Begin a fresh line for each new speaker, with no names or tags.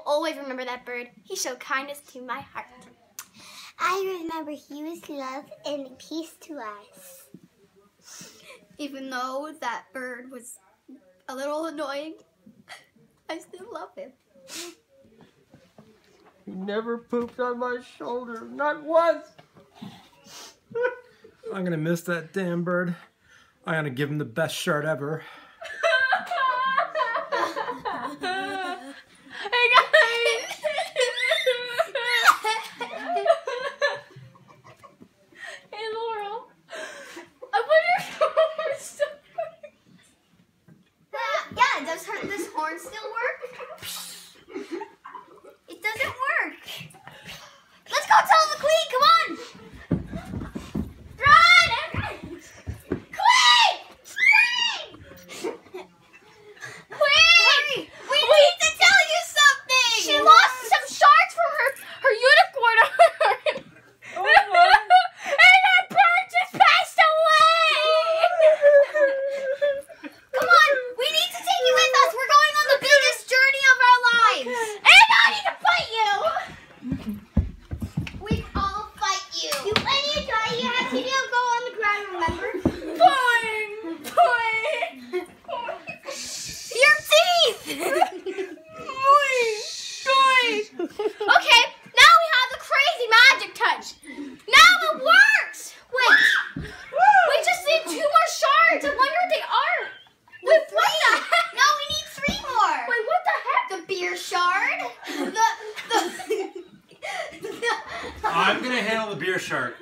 always remember that bird. He showed kindness to my heart.
I remember he was love and peace to us.
Even though that bird was a little annoying, I still love him.
He never pooped on my shoulder, not once. I'm gonna miss that damn bird. I'm gonna give him the best shirt ever.
Hey guys! Hey Laurel. I wonder if Laurel's still
Yeah, does this horn still work? It doesn't work. Let's go tell the queen, come on! Run! Queen! Queen! We need to tell you something!
She lost some shards from her unicorn. And her bird just passed away!
Come on, we need to take you with us. We're going on the biggest journey of our lives.
And I need to fight you!
We all fight you. You have to go on the ground, remember?
Boing! Boing!
Your teeth!
Boing! Boing! Okay, now we have the crazy magic touch. Now it works! Wait! We just need 2 more shards. I wonder what they are. Wait, what the heck?
No, we need 3 more.
Wait, what the heck?
The beer shard.
I'm gonna handle the beer shark.